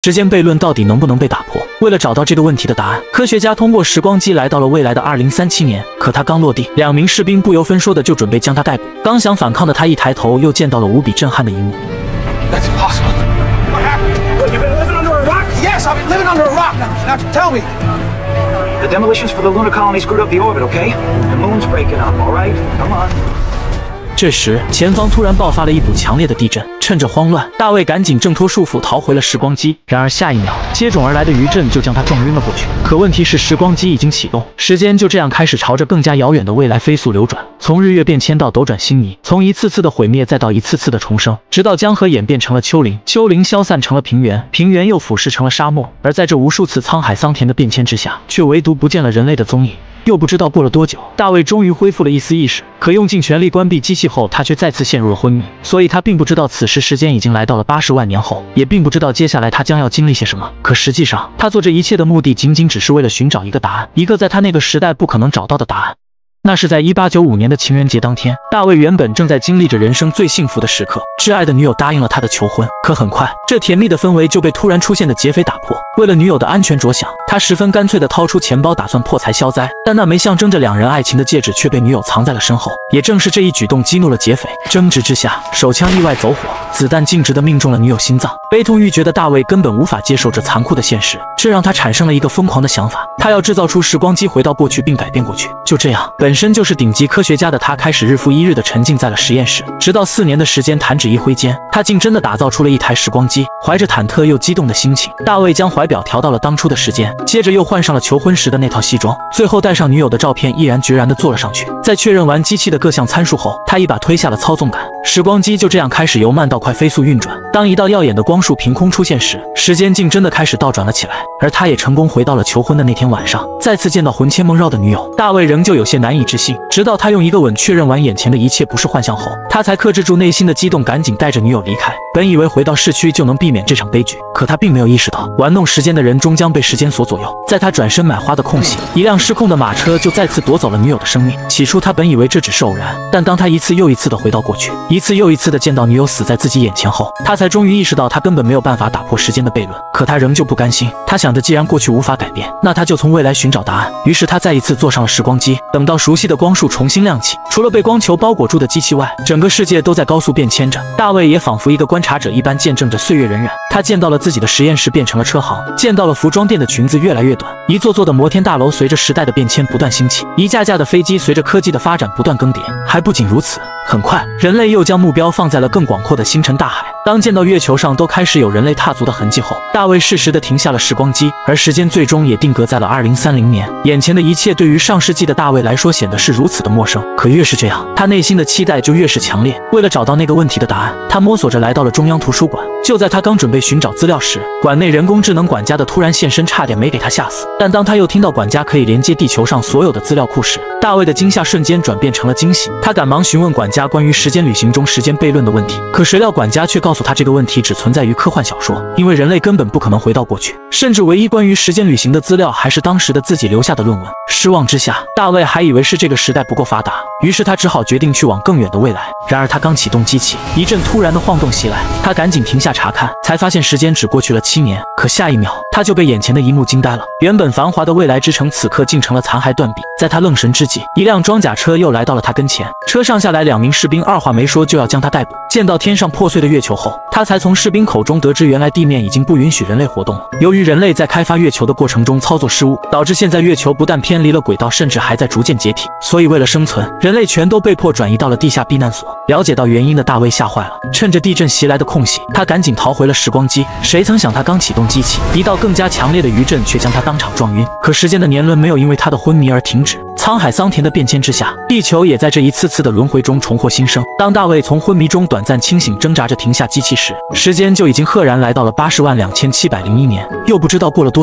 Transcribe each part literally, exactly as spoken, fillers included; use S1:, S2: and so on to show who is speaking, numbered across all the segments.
S1: 时间悖论到底能不能被打破？为了找到这个问题的答案，科学家通过时光机来到了未来的二零三七年。可他刚落地，两名士兵不由分说的就准备将他逮捕。刚想反抗的他一抬头，又见到了无比震撼的一幕。
S2: That's impossible. What happened? What, you've been living under a rock? Yes, I've been living under a rock. Now, now tell me. The demolitions for the lunar colony screwed up the orbit, okay? The moon's breaking up, all right? Come on.
S1: 这时，前方突然爆发了一股强烈的地震，趁着慌乱，大卫赶紧挣脱束缚，逃回了时光机。然而下一秒，接踵而来的余震就将他撞晕了过去。可问题是，时光机已经启动，时间就这样开始朝着更加遥远的未来飞速流转，从日月变迁到斗转星移，从一次次的毁灭再到一次次的重生，直到江河演变成了丘陵，丘陵消散成了平原，平原又腐蚀成了沙漠。而在这无数次沧海桑田的变迁之下，却唯独不见了人类的踪影。又不知道过了多久，大卫终于恢复了一丝意识，可用尽全力关闭机器后，他却再次陷入了昏迷。所以他并不知道此时时间已经来到了八十万年后，也并不知道接下来他将要经历些什么。可实际上，他做这一切的目的仅仅只是为了寻找一个答案，一个在他那个时代不可能找到的答案。那是在一八九五年的情人节当天，大卫原本正在经历着人生最幸福的时刻，挚爱的女友答应了他的求婚。可很快，这甜蜜的氛围就被突然出现的劫匪打破。为了女友的安全着想，他十分干脆地掏出钱包，打算破财消灾。但那枚象征着两人爱情的戒指却被女友藏在了身后。也正是这一举动激怒了劫匪，争执之下，手枪意外走火，子弹径直地命中了女友心脏。悲痛欲绝的大卫根本无法接受这残酷的现实，这让他产生了一个疯狂的想法，他要制造出时光机回到过去并改变过去。就这样，本身就是顶级科学家的他开始日复一日地沉浸在了实验室，直到四年的时间弹指一挥间，他竟真的打造出了一台时光机。怀着忐忑又激动的心情，大卫将怀表调到了当初的时间，接着又换上了求婚时的那套西装，最后带上女友的照片，毅然决然地坐了上去。在确认完机器的各项参数后，他一把推下了操纵杆，时光机就这样开始由慢到快飞速运转。当一道耀眼的光束凭空出现时，时间竟真的开始倒转了起来，而他也成功回到了求婚的那天晚上，再次见到魂牵梦绕的女友。大卫仍旧有些难以置信，直到他用一个吻确认完眼前的一切不是幻象后，他才克制住内心的激动，赶紧带着女友离开。本以为回到市区就能避免这场悲剧，可他并没有意识到，玩弄时间的人终将被时间所左右。在他转身买花的空隙，一辆失控的马车就再次夺走了女友的生命。起初他本以为这只是偶然，但当他一次又一次的回到过去，一次又一次的见到女友死在自己眼前后，他才终于意识到他根本没有办法打破时间的悖论。可他仍旧不甘心，他想着既然过去无法改变，那他就从未来寻找答案。于是他再一次坐上了时光机，等到熟悉的光束重新亮起，除了被光球包裹住的机器外，整个世界都在高速变迁着。大卫也仿佛一个观察者一般，见证着岁月荏苒。他见到了自己的实验室变成了车行，见到了服装店的裙子越来越短，一座座的摩天大楼随着时代的变迁不断兴起，一架架的飞机随着科技的发展不断更迭。还不仅如此，很快人类又将目标放在了更广阔的星辰大海。当见到月球上都开始有人类踏足的痕迹后，大卫适时地停下了时光机，而时间最终也定格在了二零三零年。眼前的一切对于上世纪的大卫来说显得是如此的陌生，可越是这样，他内心的期待就越是强烈。为了找到那个问题的答案，他摸索着来到了中央图书馆。就在他刚准备寻找资料时，馆内人工智能管家的突然现身差点没给他吓死。但当他又听到管家可以连接地球上所有的资料库时，大卫的惊吓瞬间转变成了惊喜。他赶忙询问管家关于时间旅行中时间悖论的问题，可谁料管家却告诉他这个问题只存在于科幻小说，因为人类根本不可能回到过去，甚至唯一关于时间旅行的资料还是当时的自己留下的论文。失望之下，大卫还以为是这个时代不够发达，于是他只好决定去往更远的未来。然而他刚启动机器，一阵突然的晃动袭来，他赶紧停下查看，才发现时间只过去了七年。可下一秒，他就被眼前的一幕惊呆了。原本繁华的未来之城，此刻竟成了残骸断壁。在他愣神之际，一辆装甲车又来到了他跟前，车上下来两名士兵，二话没说就要将他逮捕。见到天上破碎的月球后，他才从士兵口中得知，原来地面已经不允许人类活动了。由于人类在开发月球的过程中操作失误，导致现在月球不但偏离了轨道，甚至还在逐渐解体。所以为了生存，人类全都被迫转移到了地下避难所。了解到原因的大卫吓坏了，趁着地震袭来的空隙，他赶紧逃回了时光机。谁曾想他刚启动机器，一道更加强烈的余震却将他当场撞晕。可时间的年轮没有因为他的昏迷而停止，沧海桑田的变迁之下，地球也在这一次次的轮回中重获新生。当大卫从昏迷中短暂清醒，挣扎着停下机器时，时间就已经赫然来到了八十万两千七百零一年。又不知道过了多久，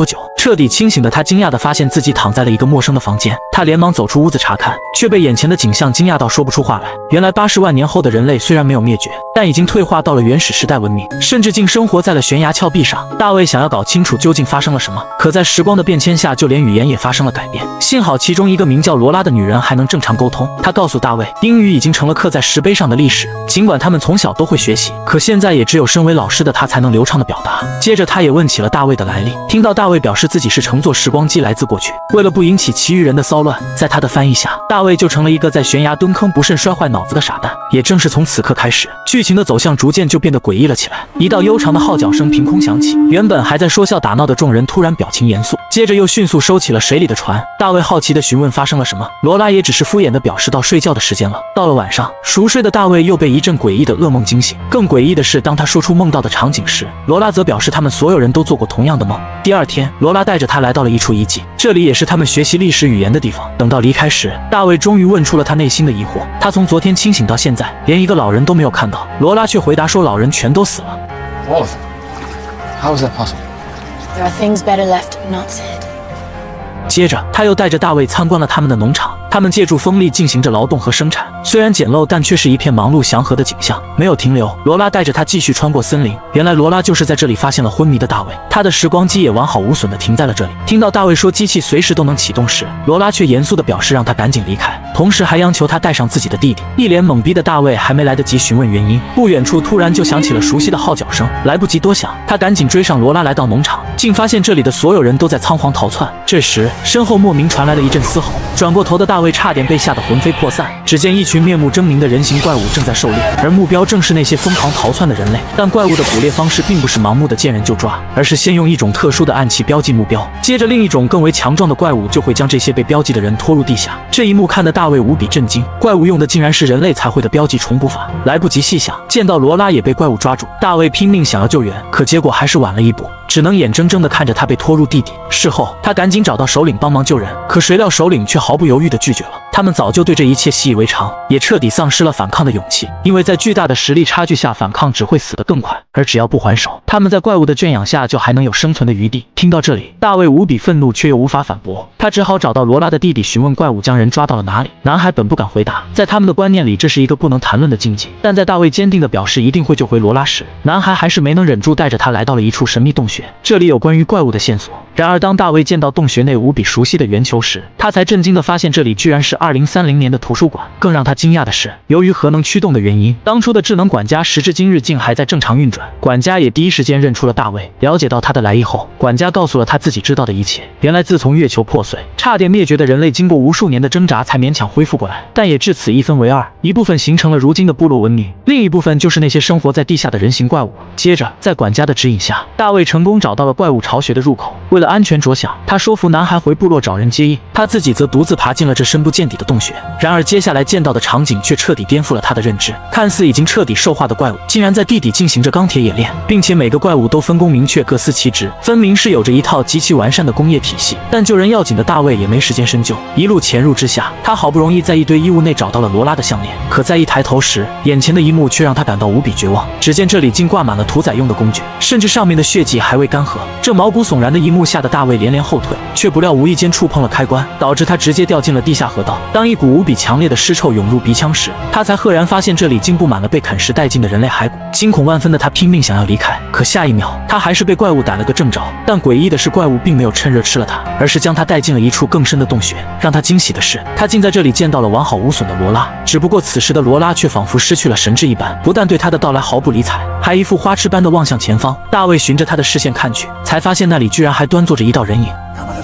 S1: 彻底清醒的他惊讶地发现自己躺在了一个陌生的房间，他连忙走出屋子查看，却被眼前的景象惊讶到说不出话来。原来八十万年后的人类虽然没有灭绝，但已经退化到了原始时代文明，甚至竟生活在了悬崖峭壁上。大卫想要搞清楚究竟发生了什么，可在时光的变迁下，就连语言也发生了改变。幸好其中一个名叫罗拉的女人还能正常沟通，她告诉大卫，英语已经成了刻在石碑上的历史，尽管他们从小都会学习，可现在也只有身为老师的他才能流畅的表达。接着他也问起了大卫的来历，听到大卫表示自己是乘坐时光机来自过去，为了不引起其余人的骚乱，在他的翻译下，大卫就成了一个在悬崖蹲坑不慎摔坏脑子的傻蛋。也正是从此刻开始，剧情的走向逐渐就变得诡异了起来。一道悠长的号角声凭空响起，原本还在说笑打闹的众人突然表情严肃，接着又迅速收起了水里的船。大卫好奇地询问发生了什么，罗拉也只是敷衍地表示到睡觉的时间了。到了晚上，熟睡的大卫又被一阵诡异的噩梦惊醒。更诡异的是，当他说出梦到的场景时，罗拉则表示他们所有人都做过同样的梦。第二天，罗拉带着他来到了一处遗迹，这里也是他们学习历史语言的地方。等到离开时，大卫终于问出了他内心的疑惑。他从昨天清醒到现在，连一个老人都没有看到。罗拉却回答说，老人全都死了。
S2: All of them? How is that possible?
S3: There are things better left not said.
S1: 接着，他又带着大卫参观了他们的农场。他们借助风力进行着劳动和生产，虽然简陋，但却是一片忙碌祥和的景象，没有停留。罗拉带着他继续穿过森林，原来罗拉就是在这里发现了昏迷的大卫，他的时光机也完好无损地停在了这里。听到大卫说机器随时都能启动时，罗拉却严肃地表示让他赶紧离开，同时还央求他带上自己的弟弟。一脸懵逼的大卫还没来得及询问原因，不远处突然就响起了熟悉的号角声，来不及多想，他赶紧追上罗拉来到农场，竟发现这里的所有人都在仓皇逃窜。这时，身后莫名传来了一阵嘶吼，转过头的大卫差点被吓得魂飞魄散。只见一群面目狰狞的人形怪物正在狩猎，而目标正是那些疯狂逃窜的人类。但怪物的捕猎方式并不是盲目的见人就抓，而是先用一种特殊的暗器标记目标，接着另一种更为强壮的怪物就会将这些被标记的人拖入地下。这一幕看得大卫无比震惊，怪物用的竟然是人类才会的标记重补法。来不及细想，见到罗拉也被怪物抓住，大卫拼命想要救援，可结果还是晚了一步，只能眼睁睁地看着他被拖入地底。事后，他赶紧找到首领帮忙救人，可谁料首领却毫不犹豫地拒绝了。他们早就对这一切习以为常，也彻底丧失了反抗的勇气，因为在巨大的实力差距下，反抗只会死得更快，而只要不还手，他们在怪物的圈养下就还能有生存的余地。听到这里，大卫无比愤怒，却又无法反驳，他只好找到罗拉的弟弟询问怪物将人抓到了哪里。男孩本不敢回答，在他们的观念里，这是一个不能谈论的禁忌。但在大卫坚定地表示一定会救回罗拉时，男孩还是没能忍住，带着他来到了一处神秘洞穴，这里有关于怪物的线索。然而当大卫见到洞穴内无比熟悉的圆球时，他才震惊地发现这里居然是二零三零年的图书馆。更让他惊讶的是，由于核能驱动的原因，当初的智能管家时至今日竟还在正常运转。管家也第一时间认出了大卫，了解到他的来意后，管家告诉了他自己知道的一切。原来自从月球破碎，差点灭绝的人类经过无数年的挣扎才勉强恢复过来，但也至此一分为二，一部分形成了如今的部落文明，另一部分就是那些生活在地下的人形怪物。接着在管家的指引下，大卫成功找到了怪物巢穴的入口。为了安全着想，他说服男孩回部落找人接应，他自己则独自爬进了这深不见底的洞穴。然而接下来见到的场景却彻底颠覆了他的认知，看似已经彻底兽化的怪物竟然在地底进行着钢铁冶炼，并且每个怪物都分工明确，各司其职，分明是有着一套极其完善的工业体系。但救人要紧的大卫也没时间深究，一路潜入之下，他好不容易在一堆衣物内找到了罗拉的项链，可在一抬头时，眼前的一幕却让他感到无比绝望。只见这里竟挂满了屠宰用的工具，甚至上面的血迹还未干涸。这毛骨悚然的一幕吓得大卫连连后退，却不料无意间触碰了开关，导致他直接掉进了地下河道。当一股无比强烈的尸臭涌入鼻腔时，他才赫然发现这里竟布满了被啃食殆尽的人类骸骨。惊恐万分的他拼命想要离开，可下一秒他还是被怪物逮了个正着。但诡异的是，怪物并没有趁热吃了他，而是将他带进了一处更深的洞穴。让他惊喜的是，他竟在这里见到了完好无损的罗拉。只不过此时的罗拉却仿佛失去了神智一般，不但对他的到来毫不理睬，还一副花痴般的望向前方。大卫循着他的视线看去，才发现那里居然还端坐着一道人影。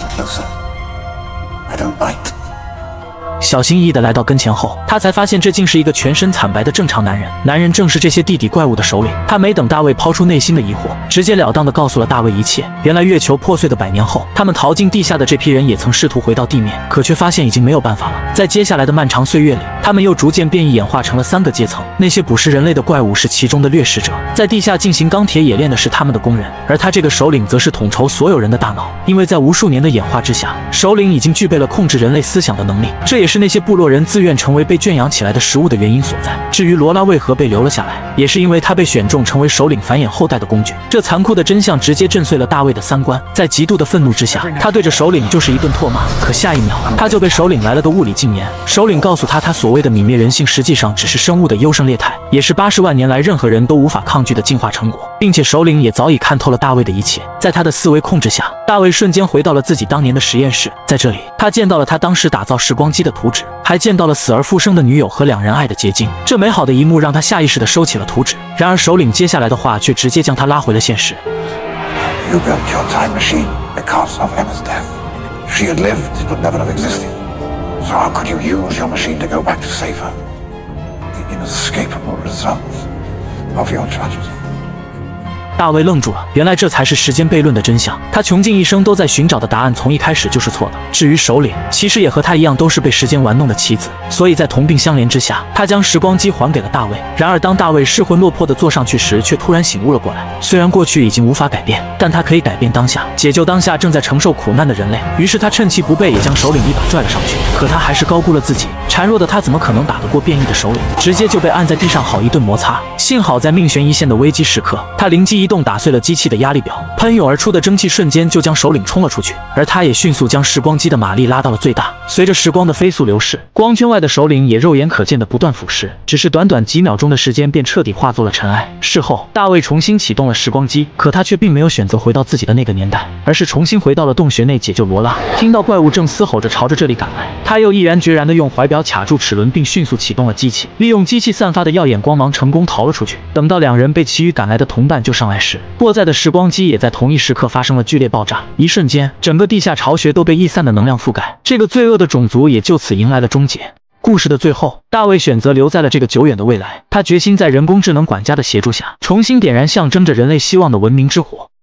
S1: 小心翼翼地来到跟前后，他才发现这竟是一个全身惨白的正常男人。男人正是这些地底怪物的首领。他没等大卫抛出内心的疑惑，直截了当地告诉了大卫一切。原来月球破碎的百年后，他们逃进地下的这批人也曾试图回到地面，可却发现已经没有办法了。在接下来的漫长岁月里，他们又逐渐变异，演化成了三个阶层。那些捕食人类的怪物是其中的掠食者，在地下进行钢铁冶炼的是他们的工人，而他这个首领则是统筹所有人的大脑。因为在无数年的演化之下，首领已经具备了控制人类思想的能力，这也是是那些部落人自愿成为被圈养起来的食物的原因所在。至于罗拉为何被留了下来，也是因为她被选中成为首领繁衍后代的工具。这残酷的真相直接震碎了大卫的三观，在极度的愤怒之下，他对着首领就是一顿唾骂。可下一秒，他就被首领来了个物理禁言。首领告诉他，他所谓的泯灭人性，实际上只是生物的优胜劣汰，也是八十万年来任何人都无法抗拒的进化成果，并且首领也早已看透了大卫的一切。在他的思维控制下，大卫瞬间回到了自己当年的实验室，在这里，他见到了他当时打造时光机的图纸，还见到了死而复生的女友和两人爱的结晶。这美好的一幕让他下意识地收起了图纸。然而首领接下来的话却直接将他拉回了现实。
S4: You built your time machine because of Emma's death. If she had lived, it would never have existed. So how could you use your machine to go back to save her? The inescapable result of your tragedy.
S1: 大卫愣住了，原来这才是时间悖论的真相。他穷尽一生都在寻找的答案，从一开始就是错的。至于首领，其实也和他一样，都是被时间玩弄的棋子。所以在同病相怜之下，他将时光机还给了大卫。然而当大卫失魂落魄地坐上去时，却突然醒悟了过来。虽然过去已经无法改变，但他可以改变当下，解救当下正在承受苦难的人类。于是他趁其不备，也将首领一把拽了上去。可他还是高估了自己，孱弱的他怎么可能打得过变异的首领？直接就被按在地上好一顿摩擦。幸好在命悬一线的危机时刻，他灵机一动，打碎了机器的压力表，喷涌而出的蒸汽瞬间就将首领冲了出去，而他也迅速将时光机的马力拉到了最大。随着时光的飞速流逝，光圈外的首领也肉眼可见的不断腐蚀，只是短短几秒钟的时间便彻底化作了尘埃。事后，大卫重新启动了时光机，可他却并没有选择回到自己的那个年代，而是重新回到了洞穴内解救罗拉。听到怪物正嘶吼着朝着这里赶来，他又毅然决然地用怀表卡住齿轮，并迅速启动了机器，利用机器散发的耀眼光芒成功逃了出去。等到两人被其余赶来的同伴救上来时，过载的时光机也在同一时刻发生了剧烈爆炸，一瞬间，整个地下巢穴都被逸散的能量覆盖，这个罪恶的种族也就此迎来了终结。故事的最后，大卫选择留在了这个久远的未来，他决心在人工智能管家的协助下，重新点燃象征着人类希望的文明之火。